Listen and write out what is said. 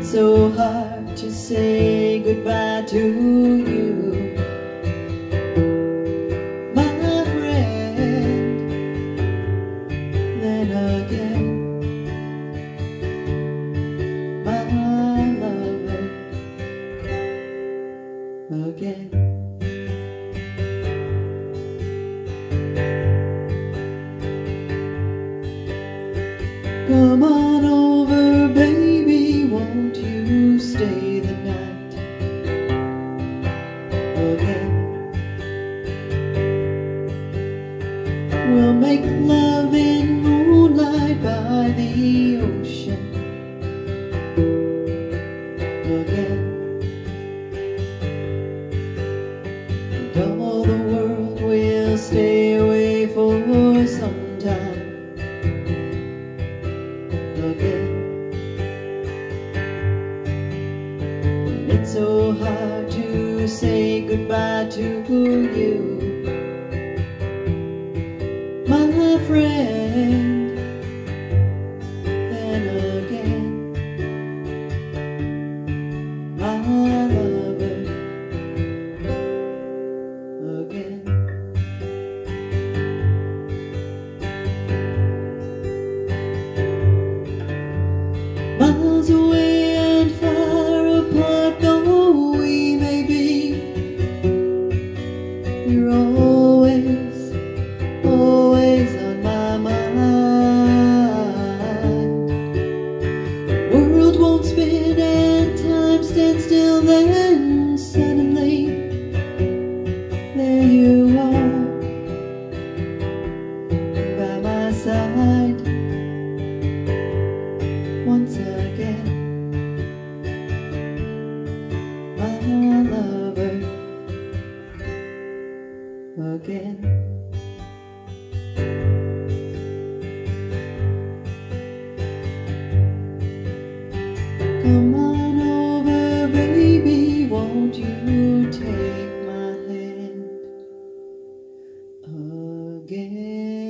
so hard to say goodbye to you, my friend. Then again, my lover, again. Come on over, baby, won't you stay the night again? We'll make love in moonlight by the ocean again. And all the world will stay away for some time again. And it's so hard to say goodbye to you, my friend. Then again, my lover, again. Miles away and far apart though we may be, you're always, always on my mind. The world won't spin and time stand still, then suddenly there you are by my side once again, my lover, again. Come on over, baby, won't you take my hand again?